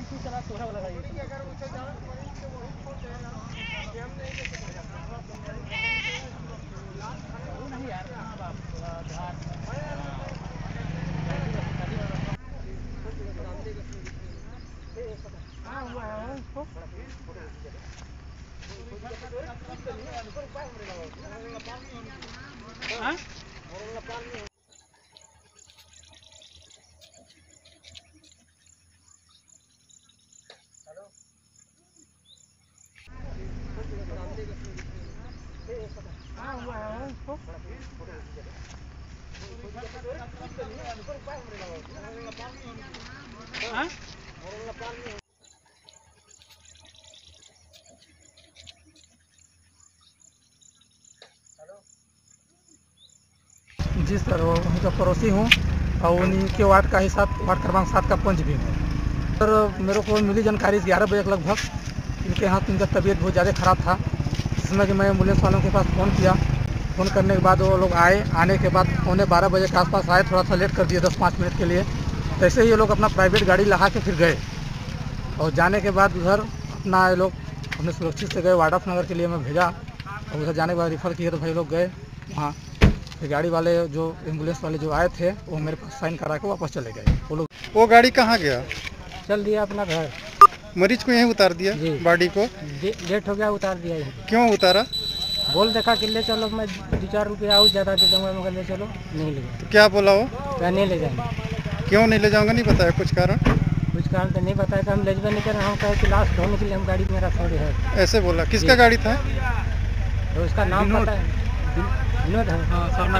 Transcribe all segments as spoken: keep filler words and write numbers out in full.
जी sir, वो उनका पड़ोसी हूँ और उन्हीं के वार्ड का ही साथ वार्ड क्रमांक सात का पंच भी हूँ। सर मेरे को मिली जानकारी ग्यारह बजे के लगभग इनके यहाँ इनका तबीयत बहुत ज़्यादा ख़राब था, जिसमें कि मैं एम्बुलेंस वालों के पास फ़ोन किया। फ़ोन करने के बाद वो लोग आए। आने के बाद पौने बारह बजे के आसपास आए, थोड़ा सा लेट कर दिए दस पाँच मिनट के लिए। ऐसे ही ये लोग अपना प्राइवेट गाड़ी लगा के फिर गए और जाने के बाद उधर अपना ये लोग अपने सुरक्षित से गए। वार्डफ नगर के लिए मैं भेजा और उधर जाने के बाद रिफ़र किए तो भाई लोग गए वहाँ। फिर गाड़ी वाले जो एम्बुलेंस वाले जो आए थे वो मेरे पास साइन करा के वापस चले गए। वो लोग वो गाड़ी कहाँ गया? चल दिया अपना घर। मरीज को यहीं उतार दिया? बॉडी को लेट हो गया, उतार दिया। क्यों उतारा? बोल देखा कि ले चलो, मैं दो चार रुपये और ज़्यादा दे दूँगा, मगर ले चलो। नहीं ले गए। तो क्या बोला वो? क्या नहीं ले जाएंगे। क्यों नहीं ले जाऊँगा? नहीं बताया कुछ कारण? कुछ कारण तो नहीं बताया कि हम ले जाए नहीं कर रहे। हम कहे कि लास्ट ढोने के लिए हम गाड़ी मेरा थोड़ी है। ऐसे बोला? किसका गाड़ी था? तो उसका नाम पता है, विनोद है।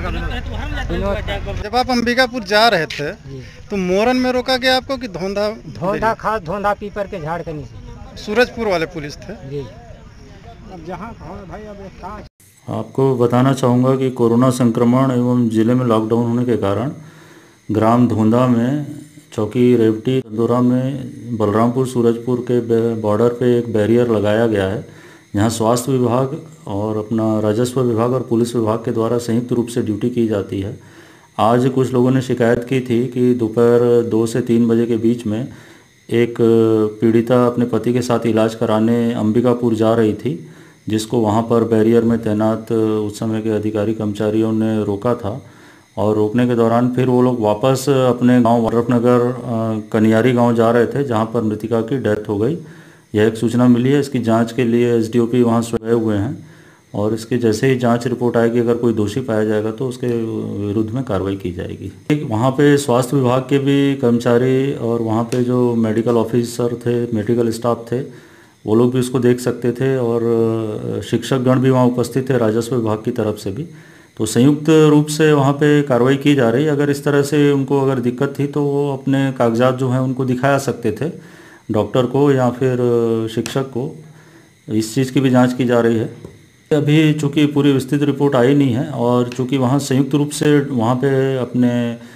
जब आप अंबिकापुर जा रहे थे तो मोरन में रोका गया आपको कि धोंधा? धोंधा खास धोंधा पीपर के झाड़ के नीचे। सूरजपुर वाले पुलिस थे जी। अब जहाँ भाई अब एक आपको बताना चाहूँगा कि कोरोना संक्रमण एवं ज़िले में लॉकडाउन होने के कारण ग्राम धोंधा में चौकी रेवटी दौरा में बलरामपुर सूरजपुर के बॉर्डर पे एक बैरियर लगाया गया है, जहाँ स्वास्थ्य विभाग और अपना राजस्व विभाग और पुलिस विभाग के द्वारा संयुक्त रूप से ड्यूटी की जाती है। आज कुछ लोगों ने शिकायत की थी कि दोपहर दो से तीन बजे के बीच में एक पीड़िता अपने पति के साथ इलाज कराने अंबिकापुर जा रही थी, जिसको वहाँ पर बैरियर में तैनात उस समय के अधिकारी कर्मचारियों ने रोका था। और रोकने के दौरान फिर वो लोग वापस अपने गांव वाड्रफ नगर कनियारी गांव जा रहे थे, जहां पर मृतिका की डेथ हो गई। यह एक सूचना मिली है। इसकी जांच के लिए एसडीओपी वहां गए हुए हैं और इसके जैसे ही जांच रिपोर्ट आएगी, अगर कोई दोषी पाया जाएगा तो उसके विरुद्ध में कार्रवाई की जाएगी। वहाँ पे स्वास्थ्य विभाग के भी कर्मचारी और वहाँ पे जो मेडिकल ऑफिसर थे, मेडिकल स्टाफ थे, वो लोग भी उसको देख सकते थे और शिक्षकगण भी वहाँ उपस्थित थे राजस्व विभाग की तरफ से भी। तो संयुक्त रूप से वहाँ पे कार्रवाई की जा रही है। अगर इस तरह से उनको अगर दिक्कत थी तो वो अपने कागजात जो हैं उनको दिखाया सकते थे डॉक्टर को या फिर शिक्षक को। इस चीज़ की भी जांच की जा रही है। अभी चूँकि पूरी विस्तृत रिपोर्ट आई नहीं है और चूँकि वहाँ संयुक्त रूप से वहाँ पे अपने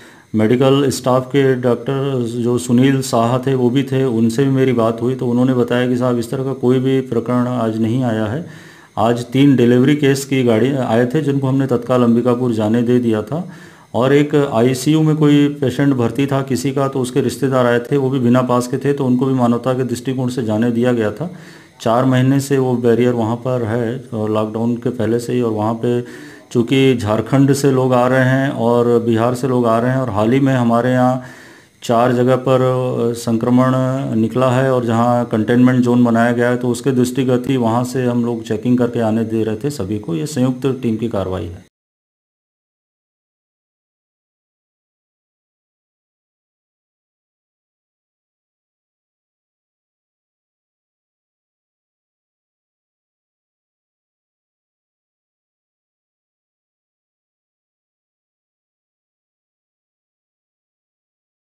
मेडिकल स्टाफ के डॉक्टर जो सुनील साहा थे वो भी थे, उनसे भी मेरी बात हुई तो उन्होंने बताया कि साहब इस तरह का कोई भी प्रकरण आज नहीं आया है। आज तीन डिलीवरी केस की गाड़ी आए थे जिनको हमने तत्काल अंबिकापुर जाने दे दिया था और एक आईसीयू में कोई पेशेंट भर्ती था किसी का, तो उसके रिश्तेदार आए थे, वो भी बिना पास के थे, तो उनको भी मानवता के दृष्टिकोण से जाने दिया गया था। चार महीने से वो बैरियर वहाँ पर है और लॉकडाउन के पहले से ही। और वहाँ पे चूँकि झारखंड से लोग आ रहे हैं और बिहार से लोग आ रहे हैं और हाल ही में हमारे यहाँ चार जगह पर संक्रमण निकला है और जहाँ कंटेनमेंट जोन बनाया गया है, तो उसके दृष्टिगत ही वहाँ से हम लोग चेकिंग करके आने दे रहे थे सभी को। ये संयुक्त टीम की कार्रवाई है।